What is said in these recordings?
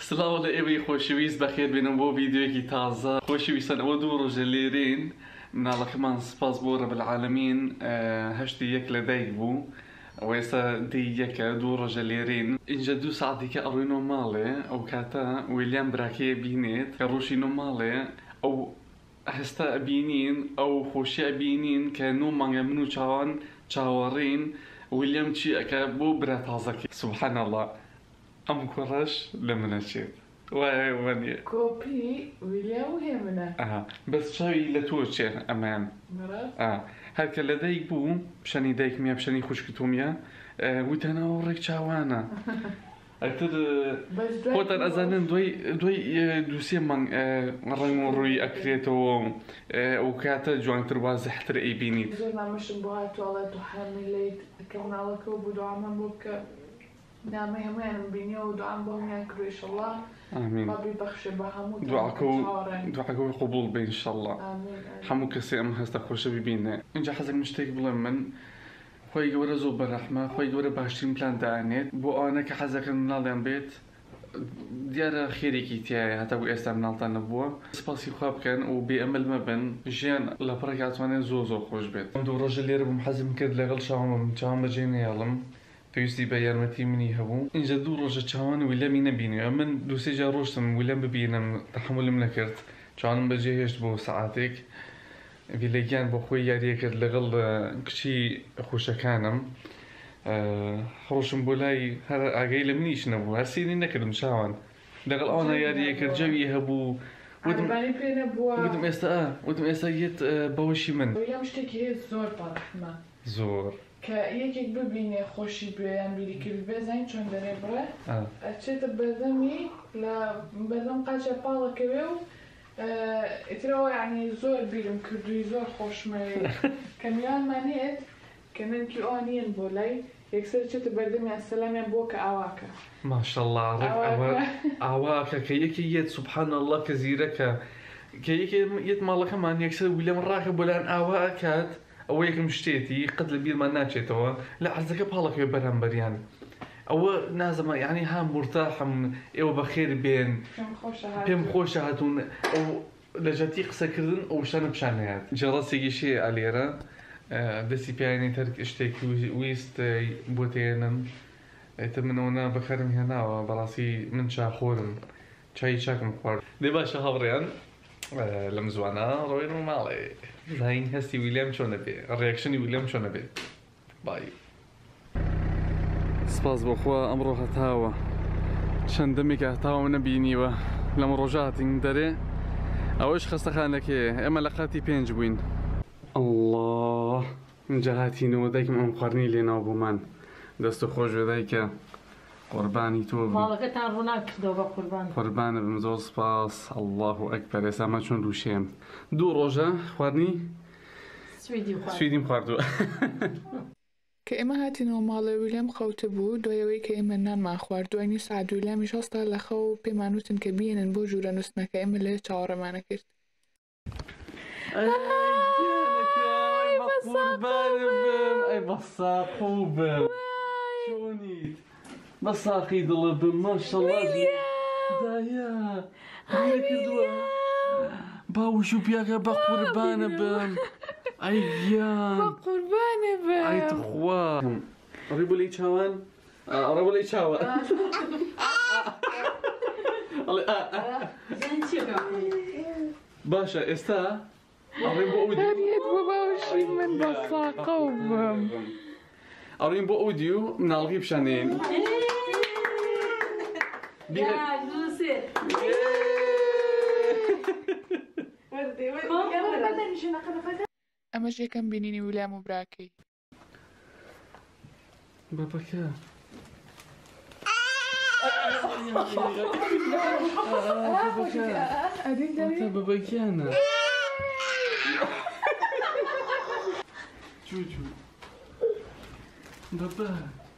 سلااو لە ئێوەی خۆشەویست بەخێر بێنم بۆ ڤیدیۆیەکی تازە خۆشەویستان ئەوە دوو ڕۆژە لێرین مناڵەکەمان سپاس بۆ ڕەبالعالەمین هەشتی یەک لە دایک بوو ئەوە ئێستا دەی یەکە دوو ڕۆژە لێرین اینجا دوو ساعتێکە ئەڕۆینەوە ماڵێ ئەو کاتە ویلیام براکەیە بینێت کە ڕۆژینەوە ماڵێ ئەو هەستا ئەبینین ئەو خۆشی ئەبینین کە نۆ مانگە من و چاوان چاوەڕین ویلیام چی ئەکە بۆ برا تازەکە سوبحان الله ئەم کوڕەش لە منە چێت وایە وەنیە کۆپی ویلیام و هێ منە بەس چاوی لە تۆ چێ ئەمان هەرکە لە دایک بوو پیشانی دایکمیە پیشانی خوشکتومیە وتەنەوە ڕێک چاوانە ئەتر خۆتان ئەزانن دوای دووسێ مانگ ڕنگ و ڕووی ئەکرێتەوە ئەو کاتە جوانتر وازەحتر ئەیبینیت زۆر نامەشم بۆ هاتووەڵێت و حەمیلەیت کە مناڵەکە و بوو دوعامان بۆ بکە نامەی هەمویانم بینیەوە و دوعام بۆ هەمویان کردو ئینشەڵڵا ڕەبی بەخشێ بە هەموو دوعاکەوی قبول بێ ئینشەڵڵا هەموو کەسێ ئەم هەستە خۆشە ببینێ اینجا حەزێکم شتێک بڵێم من خۆی گەورە زۆر بەرەحمە خۆی گەورە باشترین پلان دائنێت بۆ ئەوانە کە حەزەکەن مناڵیان بێت دیارە خێرێکی تایە هەتا بۆ ئێستا مناڵتان نەبووە سپاسی خوا بکەن و بێ ئەمەل مەبن ژیان لە پڕێک هاتوانێت زۆر خۆش بێت ئەم دوو ڕۆژە لێرە بووم حەزم کرد لەگەڵ چاوان بەجێ نێڵم پێویستی بە یارمەتی منی هەبوو اینجا دوو ڕۆژە چاوان ویلیامی نەبینێ من دووسێ جار ڕۆشتم ویلیام ببینم تەحملم نەکرد چاوانم بەجێ هێشت بۆ سەعاتێک ڤیلەگیان بۆ خۆی یاریە کرد لەگەڵ کچی خۆشەکانم ڕۆشم بۆ لای هەر ئاگەی لە منیش نەبوو هەر سیری نەکردم چاوان لەگەڵ ئەوانە یاریە کرد جەوی هەبوو وتم ئێستا یەت بەوەشی من ویلیام شتێکی هەیە زۆر بەڕەحمە زۆر کە یەکێک ببینێ خۆشی بێیان بیری کرد بێزین چۆن دەرێ بڕێ ئەچێتە بەردەمی لە بەردەم قاچە پاڵەکەوێ و ئیترەوە یعنی زۆر بیرم کردووی زۆر خۆشمەوێ کە میوانمانێت کە نەنکی ئەوانیان بۆ لای یەکسەر چێتە بەردەمیان سەلامیان بۆ کە ئاواکە ماشەڵڵا ئاواکە کە یەکی یەت سوبحان الله کە زیرەکە کە یەت ماڵەکەمان یەکسەر ویلیام ڕاکە بۆ لایەن ئاوا ئەکات ئەوە یەکم شتێتی قەت لە بیرمان ناچێتەوە لە عەرزەکە پاڵەکەوێ بەرامبەریان ئەوە نازەمە یعنی هەم مرتاحم ئێوە بەخێر بێن پێم خۆشە هاتوون ئەو لە جەتی قسەکردن ئەو شتانە پیشانەیات جەڕەسێکیشێ ئالێرە دەستی پیانی تەرک شتێکی ویست بۆ تێنم ئێتە منەوەنا بەکارم هێناوە بەڕاستی من چاخۆرم چای چاکم خوارد دێ باشە هەڵڕێیان لەم زوانە ڕۆین و ماڵێ زین هەستی ویلیام چۆنە بێ ڕێکشنی ویلیام چۆنە بێ بای سپاس بۆخوا ئەمڕۆ هەتاوە چەندەمێک هەتاوە نەبینیوە لەم ڕۆژاتین دەرێ ئەوەش خەستەخانەکەیە ئێمە لە قاتی 5 بووین الله اینجا هاتینەوە دایکم ئەم خواردنی لێناو بوومان دەستە خۆش بێ دایکە قوربانی تۆ ماڵەکەتان ڕووناکردەوە بە قوربان قوربانە بم زۆر سپاس الله ئەکبەر ئێستا چۆن دووشێم دوو ڕۆژە خواردنی سویدیم خواردووە کە ئێمە هاتینەوە ماڵی ویلیام خەوتە بوو دوایەوەی کە ئێمە نانمان خوارد دوای سعد ویلیامیش هەستا لە خەو پێمان وتن کە بێنن بۆ ژوورە نووسنەکە ئێمە لێ چاوەڕێمانە کرد ئەی بەسا خوبم چۆنیت بەساقی دڵە بم ماشەڵڵا دایە کردووە باوش و پیاکە بە قوربانە بم ئەی گیان بە قوربانە بم ئەی تخوا ڕێ بۆ لەی چاوان ڕێ بۆ لەی چاوە باشە ئێستا ئەڕێم بۆ هەریەت بۆ باوشی من بە ساقە و بم ئەڕێم بۆ ئەودیو مناڵغی پیشانێن ئەمەش یەکەم بینینی ویلیام و براکەی بابەکە بابەکیانە جوجو بابا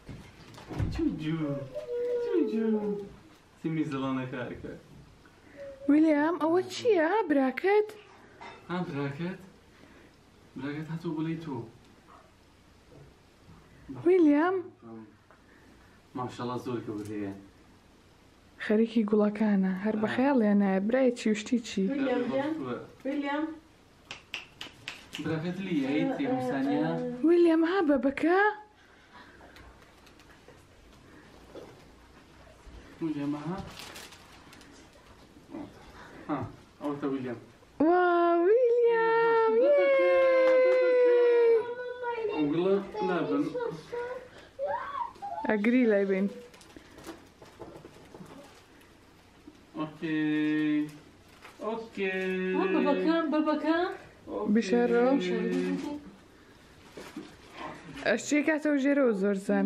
جوجو سیمی زڵانەکە ویلیام ئەوە چییە براکەت؟ براکەت هاتوو بۆ لای تۆ ویلیام ماشەڵڵا زۆر کەوت هەیە خەریکی گوڵەکانە هەر بە خەیاڵیان نایە برایەکی وشتی چی ویلیام براکەت لیە تێمسانیا ویلیام ها بەبەکە ویلیام ها ئەوتە ویلیام وا ویلیام ئەوگڵە نابن ئەگری لای بین اوكي بابەکە بشارۆ ئەشتی کاتەوە ژێرەوە زۆر زان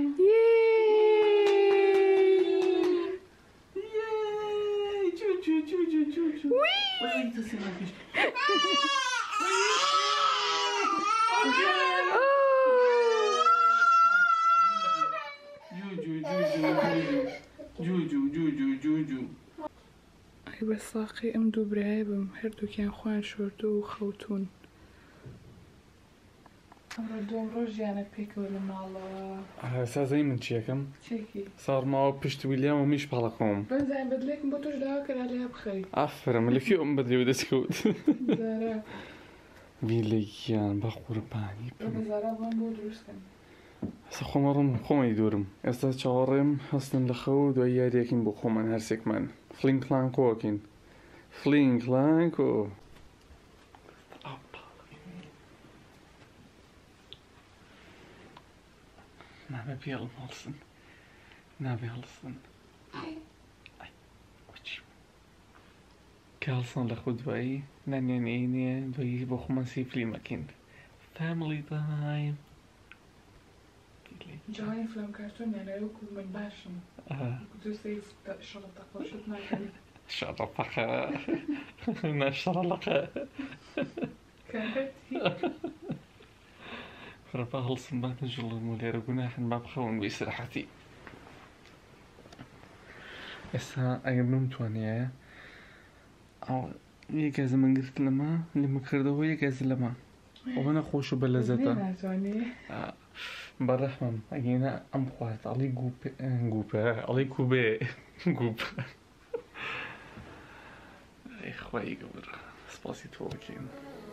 ئەی بە ساقی ئەم دوو برایە بم هەردووکیان خوان شۆردۆ و خەوتون ئەمڕۆ دوم ڕۆژ ژیانە پێکەوە لە ماڵەوە سازەی من چیەکەم چێکی ساڕماوە پشت ویلیام و میش پاڵەکۆم بەنزان بەدلێکم بۆ تۆش داوا کەرا لێ بخەی ئافرم لەکی ئەم بەدلێ و دەستکەوت زارا ویلەیان بە قوربانی زارا بڵم بۆ دروستکەن ئێستا خۆمەڕم خۆمەی دوورم ئێستا چاوەڕێم هەستن لە خەو دوای یاریەکین بۆ خۆمان هەرسێکمان فلینکلانکۆکین فلینکلانکۆ نابێ پێڵم هەڵسن نابێ هەڵسن کە هەڵسن لە خۆ دوایی نانێنێنێ دوایی بۆ خۆمان سی فلیمەکەین فامیلی تایم جوانی فلم کارتۆنیانە وەکو من باشم دووسەی شەڵەتە خۆشت ناکەن شەڕەپەقە ناشەڕەڵەقە خرەپە هەڵسن با نەجوڵم و لێرە گوناحن با بخەون بە ئیسراحەتی ئێستا ئەگەر بمتوانێ یەک گازە من گرت لەما لێمە کردەوە یەک گاز لەما ئەوە نەخۆش و بە لەزەتە بەڕەحمەم ئەگەینە ئەم خوارد ئەڵی گوپە ئەڵی کوبێ گوپە ئەی خوای گەورە سپاسی تۆ بکەین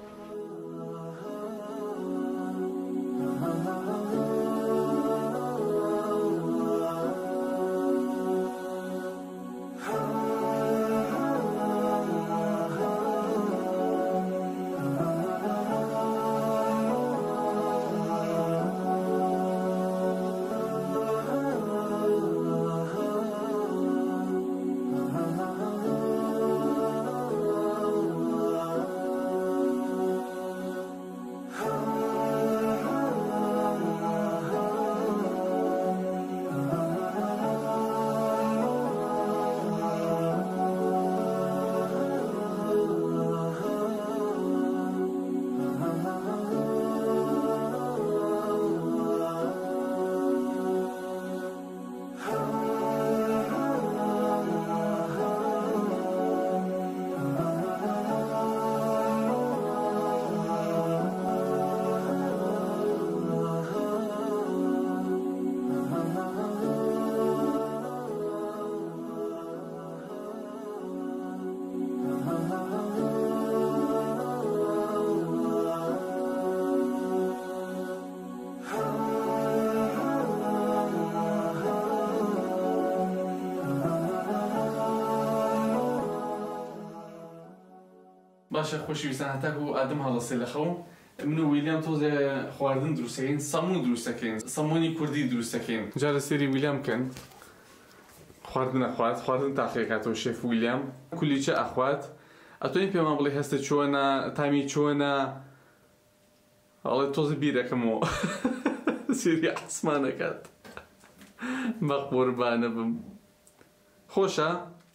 باشە خۆشەویستان هەتاکو ئادەم هەڵەسێ لە خەو من و ویلیام تۆزێ خواردن دروستەکەین سەمون دروستەکەین سەمونی کوردی دروستەکەین جارە سێری ویلیام بکەن خواردن ئەخوات خواردن تاقیەکاتەوە شێف ویلیام کولیچە ئەخوات ئەتوانین پێمان بڵێ هەستە چۆنە تامی چۆنە ئەڵێ تۆزە بیرەکەمەوە سێری عسمانەکات بە قوربانە بم خۆشە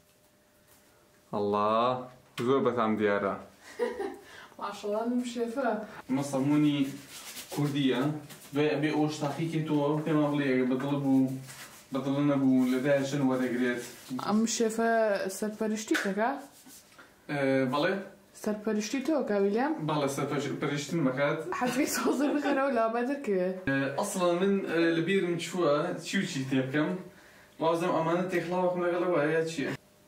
ئەڵڵا زۆر بەتام دیارە ماشەڵڵا شێفە ئەمە سەمونی کوردیە دوای ئەبێ ئەوش تاقیکێتەوە پێمان بڵێ ئەگەر بەدڵ بوو بەدڵ نەبوو لەدایە چەند وەرەگرێت ئەم شێفە سەرپەرشتی دەکا؟ بەڵێ سەرپەرشتی تۆ کە ویلیام؟ بەڵێ سەرپەرشتن مەکات حەزبی سۆزە بخەرەوە لا بەدرکەوێت ئەسڵەن من لەبیرم چووە چی و چی تێ بکەم لازم أمانة تخلاوك من غير وعيات شيء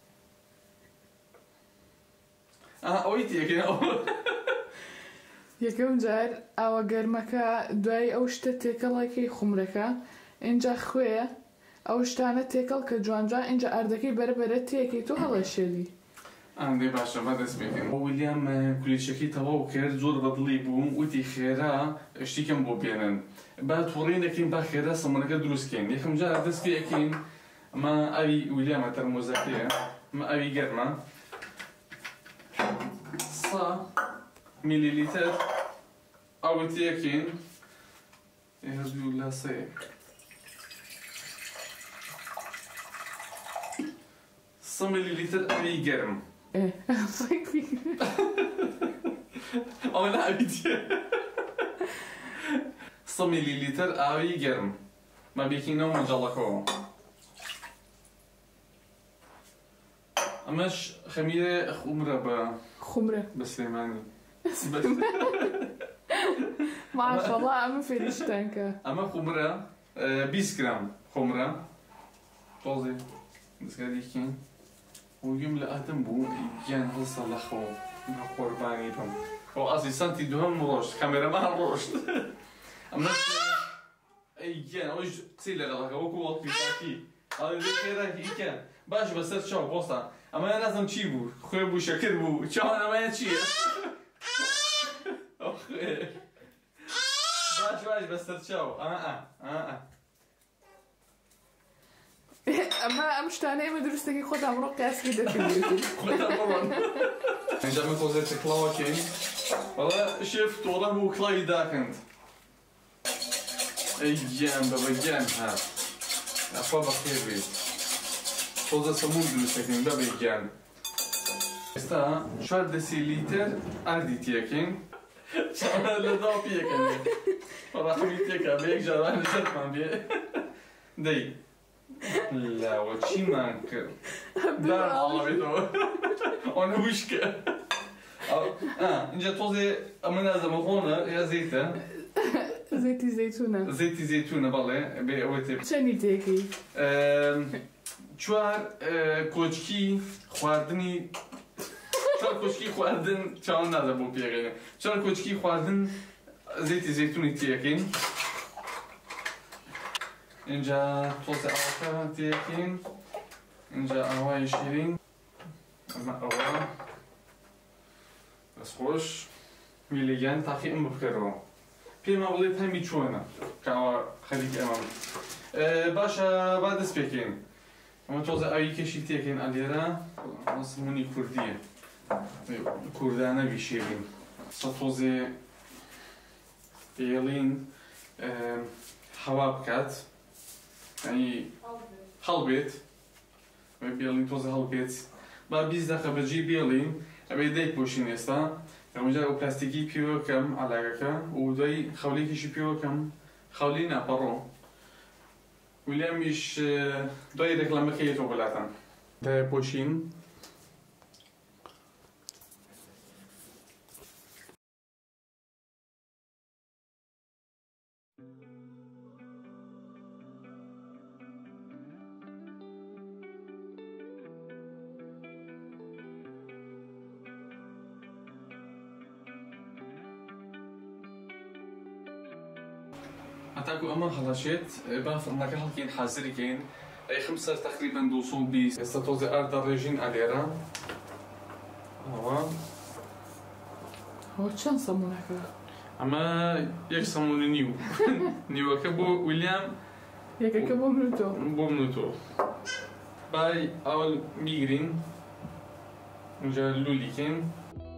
أويتي كده یەکەم جار ئاوە گەرمەکە دوای ئەو شتە تێکەڵێکی خومرەکە اینجا خوێ ئەو شتانە تێکەڵ کە جوانجوان اینجا ئاردەکەی بەرەبەرە تێکی تۆ هەڵەشێلی ئەندێ باشە بەدەست بێتین ویلیام کولیچەکەی تەواو کرد زۆر بەدڵی بووم وتی خێرا شتێکم بۆ بێنن با تووڕێی دەکەین با خێرا سەمونەکە دروستکەین یەکەم جار دەست پێکەین ئەمە ئاوی ویلیامە تەرمۆزەکەیە ئەمە ئاوی گەرمە 100 مليلتر أو تيكين يهزبي ولا صيب 100 مليلتر أبي جرم إيه صيب فيك أو لا أبي 100 مليلتر أبي جرم ما بيكينو مجلكو أماش خميرة خمرة خمرة بسليماني ما شاء الله أما فريشتانكا أما خمرة 20 جرام خمرة طازة بس قاعد يحكي ويملأ آدم بو يعني هالصلخو مع قرباني بهم هو أصلي سنتي دوهم روش كاميرا ما روش أما يعني أوج قصير لغلق وكو وقت بتاعي هذا زي كده كان باش بس شو بوسطة أما أنا لازم تشيبو خوي بو شكر بو شو أنا ما يتشي باش بس ترشاو أما أمشتاني ما درستكي خودها مروق قاسكي دفن خودها مرون إنجا من توزيت كلاوكين والله شفت والله هو كلاي داكنت أيام بابا جان هاد أخوة بخير بيت توزا سمون درستكين بابا جان استا 4 دسيليتر أردي تيكين شانا لذا بيكن فرحمي تيكا بيك جران شرطان بيه دي لا وشي مانك دار الله بيتو انا وشكا انجا توزي امنا زمخونة يا زيتة زيتي زيتونة زيتي زيتونة بالله بأوتي شني تيكي؟ چوار کوچکی خواردنی چوار کوچکی خواردن چان نده بو پیگه چوار کوچکی خواردن زیتی زیتونی تیکین اینجا توز آتا تیکین اینجا آوای شیرین اما آوا بس خوش میلیگن تاخی ام بکرو پیما ولی همی چونه که خلیک امام باشا بعد اسپیکین اما توزه آیی کشی تیکین الیرا مصمونی کردیه کردانه بیشیرین توزه بیلین هوا بکات یعنی هلبیت بیلین توزه هلبیت با 20 دقیقه بجی بیلین ابي ديك بوشين استا رمجا بلاستيكي بيو كم علاقه وداي خولي كيشي بيو كم خولينا برو ويليام مش داي ريكلام كيتو بلاتن ده بوشين أتاكو أما خلاشيت باف إنك هالكين حاضر كين أي 5 تقريبا دوسو بيس استطوزي أرد الرجين أليرا هو چند سمونه که؟ أما يك سمون نيو نيو كبو ويليام يك كبو منوتو بومنوتو باي أول ميغرين نجا لولي كين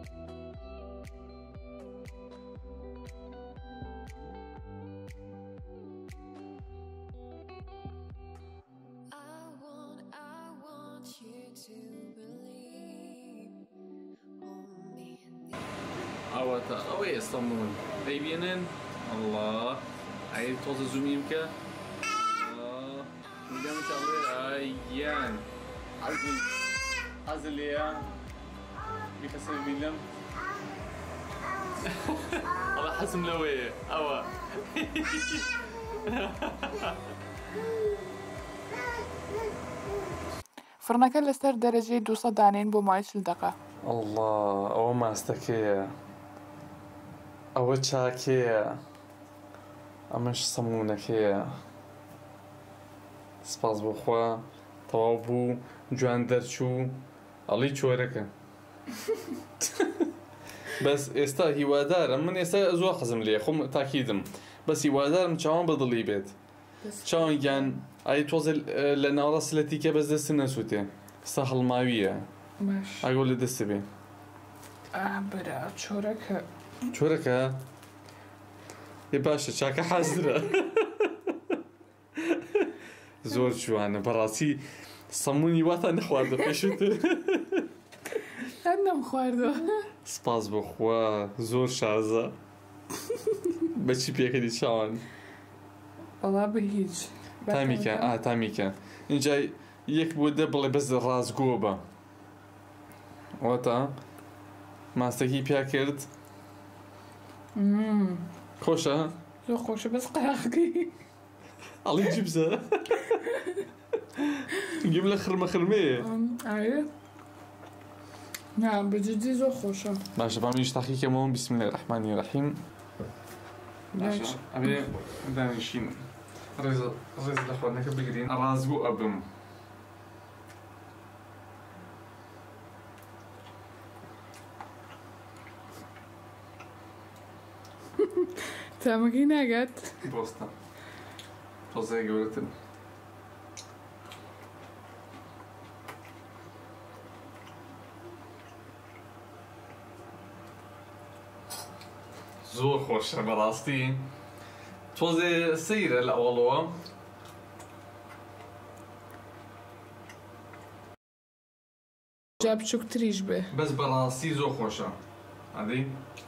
أوي الصمون بيبينن الله هاي توزع زوميمك الله قدام تعالى أيان عزل يا بيخسر بيلم الله حسم لويه أوا فرنەکە لەسەر دەرەجەی 200 دانین بۆ مای 40 دقە. الله ئەوە ماستەکەیە، ئەوە چاکەیە، ئەمەش سەمونەکەیە. سپاس بۆخوا تەواو بوو، جوان دەرچوو، ئەڵی چۆرەکە. بەس ئێستا هیوادارم، من ئێستا زۆر حەزم لێ خۆم تاکیدم، بەس هیوادارم چاوان بەدڵی بێت. چاوانگیان ئای تۆزە لە ناوڕاستلەتیکە بەس دەست نەسووتێ، ئێستا هەڵماویە ئاگۆ لە دەستە بێ. برا چۆرەکە چۆرەکە ێ باشە چاکە حەزرە. زۆر جوانە بەڕاستی سەمونی واتە نەخواردە پێشتر. هەر نەم خواردەوە. سپاس بۆخوا زۆر شازە. بەچی پێکەری چاوان؟ بەڵا بە هیچ تامیکە تامیکە اینجا یەک بۆ دە بڵێ بەس ڕازگۆ بە واتە ماستەکی پیا کرد. خۆشە؟ زۆر خۆشە بەس قەراقی ئەڵی جیبزە گیم لە خرمە خرمەیە. ئاێ نا بەجددی زۆر خۆشە. باشە بامیش تاقیکەمەوە. بسم الله الرحمن الرحیم. ئەبێ دانیشین ڕێز لە خواردنەکە بگرین. ڕازگۆ ئەبم. تامەکەی ناگات بۆستە تۆزای گەورەتر. زۆر خۆشە بەڕاستی، تۆزێ سەیرە لە ئەوڵەوە. جا بچووکتریش بێ بەس بەڕاستی زۆر خۆشە. ئەدەی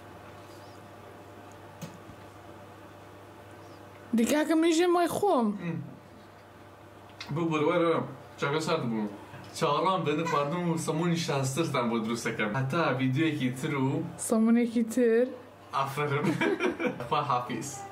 دیکاکە میژێ مای خۆم بوو بڕوەرە چاکە سارد بوو. چاڕان بێنە خواردن و سەمونی شاسترتان بۆ دروستەکەم، هەتا ڤیدیۆیەکی تر و سەمونێکی تر. ئافرم. خوا حافیز.